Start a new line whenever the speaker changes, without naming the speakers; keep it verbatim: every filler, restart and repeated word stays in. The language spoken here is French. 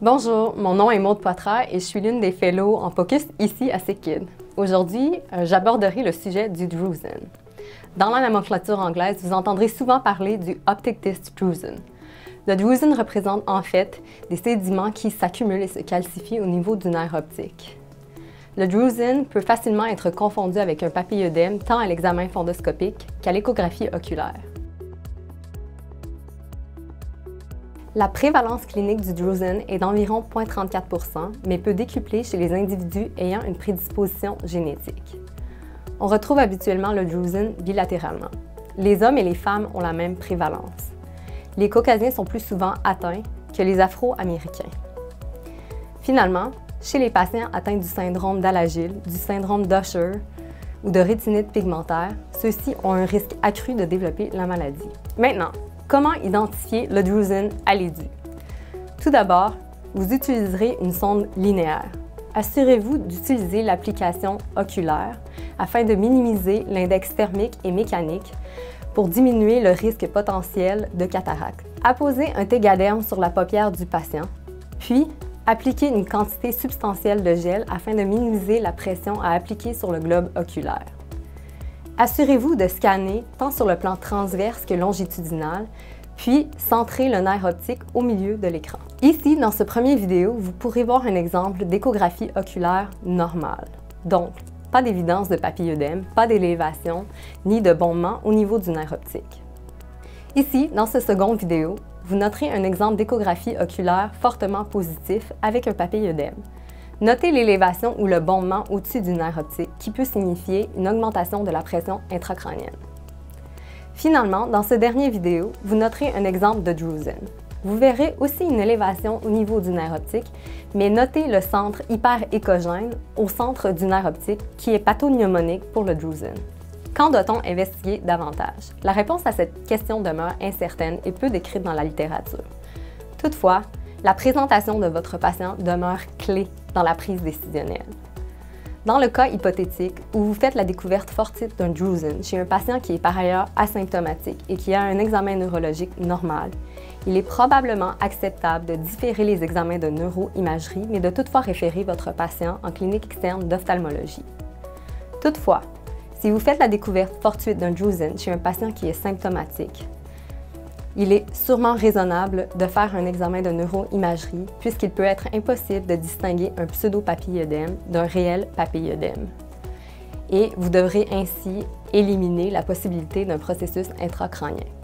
Bonjour, mon nom est Maude Poitras et je suis l'une des fellows en focus ici à SickKids. Aujourd'hui, euh, j'aborderai le sujet du drusen. Dans la nomenclature anglaise, vous entendrez souvent parler du Optic Disc Drusen. Le drusen représente en fait des sédiments qui s'accumulent et se calcifient au niveau du nerf optique. Le drusen peut facilement être confondu avec un papilledème tant à l'examen fundoscopique qu'à l'échographie oculaire. La prévalence clinique du drusen est d'environ zéro virgule trente-quatre pour cent, mais peut décupler chez les individus ayant une prédisposition génétique. On retrouve habituellement le drusen bilatéralement. Les hommes et les femmes ont la même prévalence. Les Caucasiens sont plus souvent atteints que les Afro-Américains. Finalement, chez les patients atteints du syndrome d'Alagille, du syndrome d'Usher ou de rétinite pigmentaire, ceux-ci ont un risque accru de développer la maladie. Maintenant, comment identifier le drusen à l'édu? Tout d'abord, vous utiliserez une sonde linéaire. Assurez-vous d'utiliser l'application oculaire afin de minimiser l'index thermique et mécanique pour diminuer le risque potentiel de cataracte. Apposez un tégaderme sur la paupière du patient, puis appliquez une quantité substantielle de gel afin de minimiser la pression à appliquer sur le globe oculaire. Assurez-vous de scanner tant sur le plan transverse que longitudinal, puis centrez le nerf optique au milieu de l'écran. Ici, dans ce premier vidéo, vous pourrez voir un exemple d'échographie oculaire normale. Donc, pas d'évidence de papilledème, pas d'élévation, ni de bombement au niveau du nerf optique. Ici, dans ce second vidéo, vous noterez un exemple d'échographie oculaire fortement positif avec un papilledème. Notez l'élévation ou le bombement au-dessus du nerf optique qui peut signifier une augmentation de la pression intracrânienne. Finalement, dans ce dernier vidéo, vous noterez un exemple de drusen. Vous verrez aussi une élévation au niveau du nerf optique, mais notez le centre hyperéchogène au centre du nerf optique qui est pathognomonique pour le drusen. Quand doit-on investiguer davantage? La réponse à cette question demeure incertaine et peu décrite dans la littérature. Toutefois, la présentation de votre patient demeure clé dans la prise décisionnelle. Dans le cas hypothétique où vous faites la découverte fortuite d'un drusen chez un patient qui est par ailleurs asymptomatique et qui a un examen neurologique normal, il est probablement acceptable de différer les examens de neuroimagerie, mais de toutefois référer votre patient en clinique externe d'ophtalmologie. Toutefois, si vous faites la découverte fortuite d'un drusen chez un patient qui est symptomatique, il est sûrement raisonnable de faire un examen de neuroimagerie puisqu'il peut être impossible de distinguer un pseudo-papilledème d'un réel papilledème. Et vous devrez ainsi éliminer la possibilité d'un processus intracrânien.